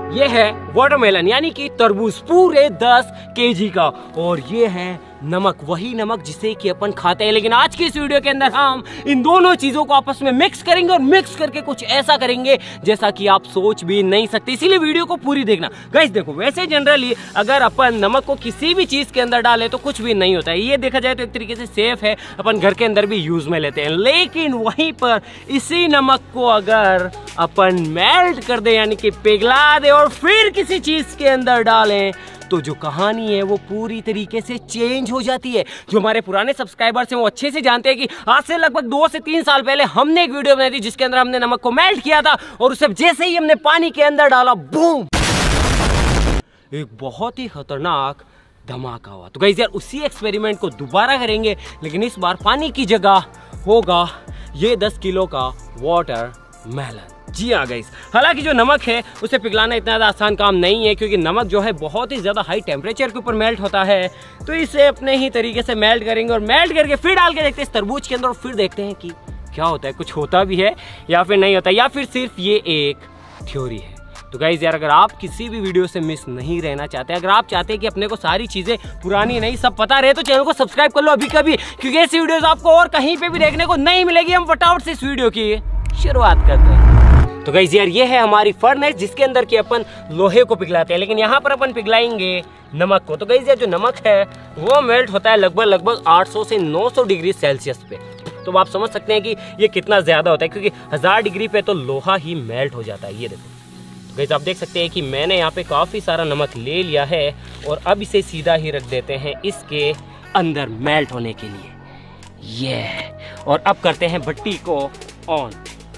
ये है वाटरमेलन यानी कि तरबूज पूरे 10 केजी का, और ये है नमक, वही नमक जिसे कि अपन खाते हैं। लेकिन आज की इस वीडियो के अंदर हम इन दोनों चीजों को आपस में मिक्स करेंगे और मिक्स करके कुछ ऐसा करेंगे जैसा कि आप सोच भी नहीं सकते, इसीलिए वीडियो को पूरी देखना। गाइस देखो, वैसे जनरली अगर अपन नमक को किसी भी चीज के अंदर डाले तो कुछ भी नहीं होता है, ये देखा जाए तो एक तरीके से सेफ है, अपन घर के अंदर भी यूज में लेते हैं। लेकिन वहीं पर इसी नमक को अगर अपन मेल्ट कर दे यानी कि पिघला दे और फिर किसी चीज के अंदर डालें तो जो कहानी है वो पूरी तरीके से चेंज हो जाती है। जो हमारे पुराने सब्सक्राइबर्स हैं वो अच्छे से जानते हैं कि आज से लगभग 2 से 3 साल पहले हमने एक वीडियो बनाई थी जिसके अंदर हमने नमक को मेल्ट किया था और उसे जैसे ही हमने पानी के अंदर डाला, बूम, एक बहुत ही खतरनाक धमाका हुआ। तो गाइस यार उसी एक्सपेरिमेंट को दोबारा करेंगे, लेकिन इस बार पानी की जगह होगा ये 10 किलो का वाटरमेलन। जी हाँ गाइस, हालांकि जो नमक है उसे पिघलाना इतना ज़्यादा आसान काम नहीं है क्योंकि नमक जो है बहुत ही ज़्यादा हाई टेम्परेचर के ऊपर मेल्ट होता है। तो इसे अपने ही तरीके से मेल्ट करेंगे और मेल्ट करके फिर डाल के देखते हैं इस तरबूज के अंदर और फिर देखते हैं कि क्या होता है, कुछ होता भी है या फिर नहीं होता, या फिर सिर्फ ये एक थ्योरी है। तो गाइस यार अगर आप किसी भी वीडियो से मिस नहीं रहना चाहते, अगर आप चाहते हैं कि अपने को सारी चीज़ें पुरानी नहीं सब पता रहे, तो चैनल को सब्सक्राइब कर लो अभी कभी, क्योंकि ऐसी वीडियोस आपको और कहीं पे भी देखने को नहीं मिलेगी। हम फटाफट से इस वीडियो की शुरुआत करते हैं। तो गाइस यार ये है हमारी फर्नेस जिसके अंदर की अपन लोहे को पिघलाते हैं, लेकिन यहाँ पर अपन पिघलाएंगे नमक को। तो गाइस यार जो नमक है वो मेल्ट होता है लगभग 800 से 900 डिग्री सेल्सियस पे। तो आप समझ सकते हैं कि ये कितना ज्यादा होता है, क्योंकि 1000 डिग्री पे तो लोहा ही मेल्ट हो जाता है। ये देखो तो गाइस आप देख सकते हैं कि मैंने यहाँ पे काफी सारा नमक ले लिया है और अब इसे सीधा ही रख देते हैं इसके अंदर मेल्ट होने के लिए। ये और अब करते हैं भट्टी को ऑन।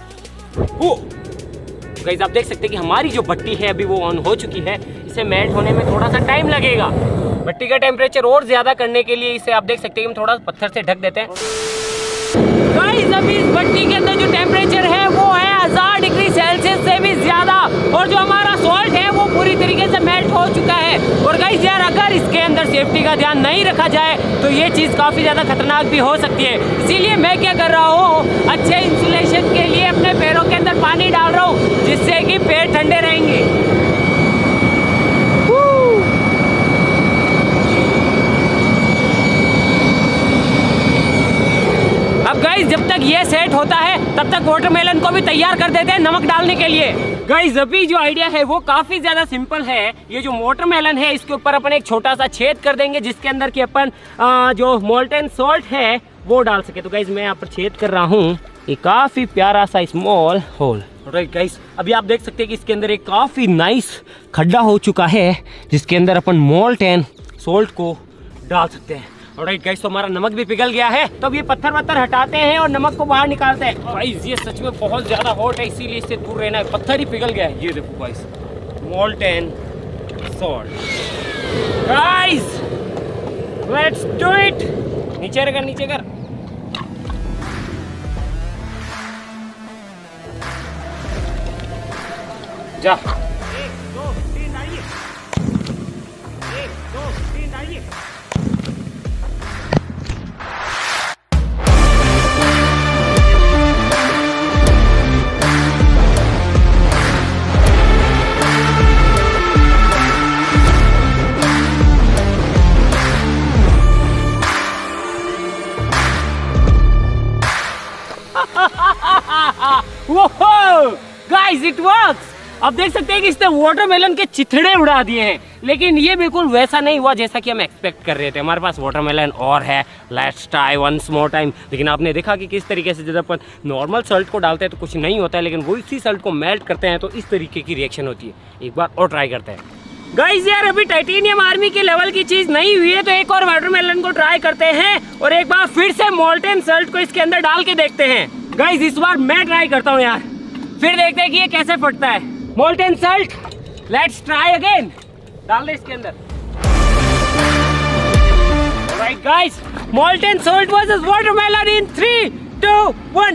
गाइस आप देख सकते हैं कि हमारी जो भट्टी है अभी वो ऑन हो चुकी है। इसे मेल्ट होने में थोड़ा सा टाइम लगेगा। भट्टी का टेम्परेचर और ज्यादा करने के लिए इसे आप देख सकते हैं कि हम थोड़ा पत्थर से ढक देते हैं। गाइस अभी इस भट्टी के अंदर जो टेम्परेचर है वो है 1000 डिग्री सेल्सियस से भी ज्यादा, और जो हमारा सॉल्ट है वो पूरी तरीके से मेल्ट हो चुका है। और गाइस यार अगर इसके अंदर सेफ्टी का ध्यान नहीं रखा जाए तो ये चीज़ काफ़ी ज़्यादा खतरनाक भी हो सकती है। इसीलिए मैं क्या कर रहा हूँ, अच्छे इंसुलेशन के लिए अपने पैरों के अंदर पानी डाल रहा हूँ जिससे कि पैर ठंडे रहेंगे। अब गाइस जब तक ये सेट होता है तब तक वाटरमेलन को भी तैयार कर देते हैं नमक डालने के लिए। गाइस अभी जो आइडिया है वो काफी ज्यादा सिंपल है। ये जो वाटरमेलन है इसके ऊपर अपन एक छोटा सा छेद कर देंगे जिसके अंदर की अपन जो मोल्टन सॉल्ट है वो डाल सके। तो गाइस मैं यहाँ पर छेद कर रहा हूँ, ये काफी प्यारा सा स्मॉल होल। राइट गाइस अभी आप देख सकते हैं कि इसके अंदर एक काफी नाइस खड्डा हो चुका है जिसके अंदर अपन मोल्टन सॉल्ट को डाल सकते हैं। ऑलराइट गाइस तो हमारा नमक भी पिघल गया है। तो अब ये पत्थर वत्थर हटाते हैं और नमक को बाहर निकालते हैं। गाइस ये सच में बहुत ज्यादा हॉट है इसीलिए इससे दूर रहना है। पत्थर ही पिघल गया है, ये देखो guys molten salt. Guys let's do it. नीचे कर, नीचे कर। जा 1 2 3 आइए, 1 2 3 आइए। Guys it works. अब देख सकते हैं कि इसने वाटरमेलन के चिथड़े उड़ा दिए हैं, लेकिन ये बिल्कुल वैसा नहीं हुआ जैसा कि हम एक्सपेक्ट कर रहे थे। हमारे पास वाटरमेलन और है, let's try once more time. लेकिन आपने देखा कि किस तरीके से जब अपन नॉर्मल सॉल्ट को डालते हैं तो कुछ नहीं होता है, लेकिन वो इसी सॉल्ट को मेल्ट करते हैं तो इस तरीके की रिएक्शन होती है। एक बार और ट्राई करते हैं। गाइस यार अभी टाइटेनियम आर्मी के लेवल की चीज नहीं हुई है, तो एक और वाटरमेलन को ट्राई करते हैं और एक बार फिर से मोल्टन सॉल्ट को इसके अंदर डाल के देखते हैं। गाइस इस बार मैं ट्राई करता हूँ यार, फिर देखते हैं कि ये कैसे फटता है। Molten salt let's try again. डाल दे इसके अंदर। Alright guys molten salt versus watermelon in 3 2 1।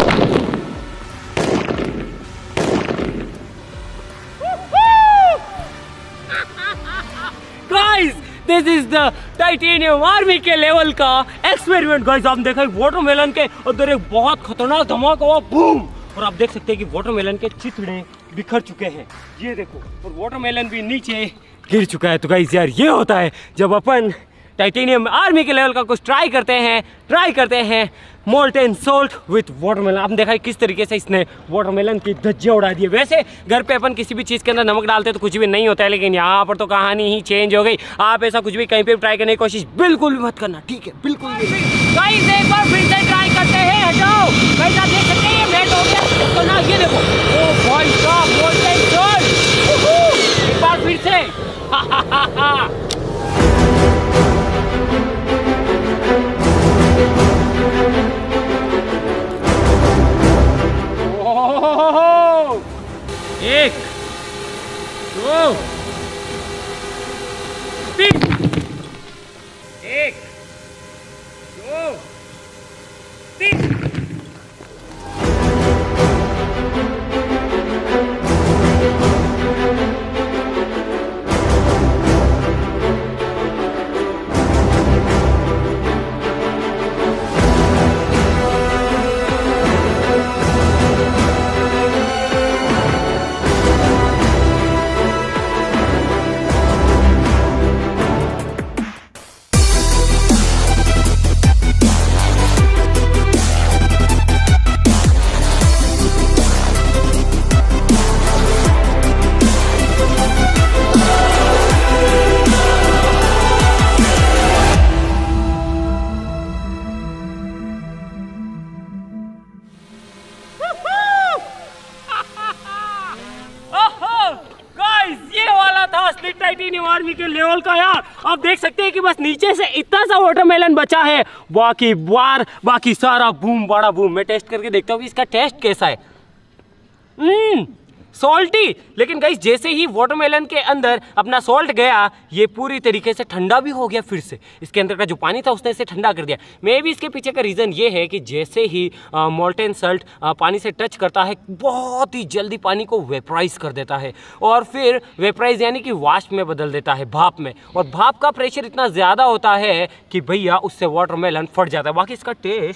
Guys this is the titanium army के लेवल का एक्सपेरिमेंट। गाइस आप देखा वाटरमेलन के उधर एक बहुत खतरनाक धमाका हुआ, बूम। और आप देख सकते हैं कि वाटरमेलन के चिथड़े बिखर चुके हैं, ये देखो, और वाटरमेलन भी नीचे गिर चुका है। तो गाइस यार ये होता है जब अपन टाइटेनियम आर्मी के लेवल का कुछ ट्राई करते हैं मोल्टेन सोल्ट विथ वाटरमेलन। आपने देखा है किस तरीके से इसने वाटरमेलन की धज्जियां उड़ा दी है। वैसे घर पे अपन किसी भी चीज़ के अंदर नमक डालते हैं तो कुछ भी नहीं होता है, लेकिन यहाँ पर तो कहानी ही चेंज हो गई। आप ऐसा कुछ भी कहीं पे ट्राई करने की कोशिश बिल्कुल भी मत करना, ठीक है? बिल्कुल भी। गाइस एक बार फिर से ट्राई करते हैं, हटाओ। गाइस आप देख सकते हैं ये मेल्ट हो गया तो ना, ये देखो, ओ भाई साहब मोल्टेन सोल्ट, एक बार फिर से। एक, दो, तीन, एक, दो, तीन। टाइटेनियम आर्मी के लेवल का यार। आप देख सकते हैं कि बस नीचे से इतना सा वाटरमेलन बचा है, बाकी सारा बूम बड़ा बूम। मैं टेस्ट करके देखता हूँ कि इसका टेस्ट कैसा है। सॉल्टी, लेकिन गाइस जैसे ही वाटरमेलन के अंदर अपना सॉल्ट गया ये पूरी तरीके से ठंडा भी हो गया। फिर से इसके अंदर का जो पानी था उसने इसे ठंडा कर दिया। मे भी इसके पीछे का रीज़न ये है कि जैसे ही मोल्टेन सॉल्ट पानी से टच करता है बहुत ही जल्दी पानी को वेपराइज कर देता है, और फिर वेपराइज यानी कि वाष्प में बदल देता है, भाप में। और भाप का प्रेशर इतना ज़्यादा होता है कि भैया उससे वाटरमेलन फट जाता है। बाकी इसका टेस्ट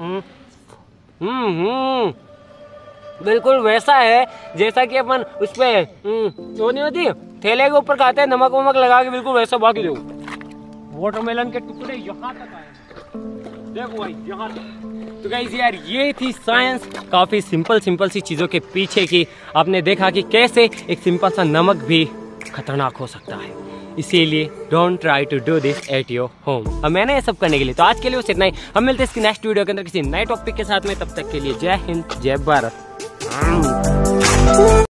बिल्कुल वैसा है जैसा कि अपन उस पर जो नहीं होती थैले के ऊपर खाते हैं नमक वमक लगा के, बिल्कुल वैसा। बाकी देखो वाटरमेलन के टुकड़े यहाँ तक आए, देखो भाई यहाँ तक। तो गाइस यार ये थी साइंस, काफ़ी सिंपल सी चीज़ों के पीछे की। आपने देखा कि कैसे एक सिंपल सा नमक भी खतरनाक हो सकता है। इसीलिए don't try to do this at your home. अब मैंने ये सब करने के लिए तो आज के लिए बस इतना ही। हम मिलते हैं इसकी नेक्स्ट वीडियो के अंदर किसी नए टॉपिक के साथ में। तब तक के लिए जय हिंद, जय भारत।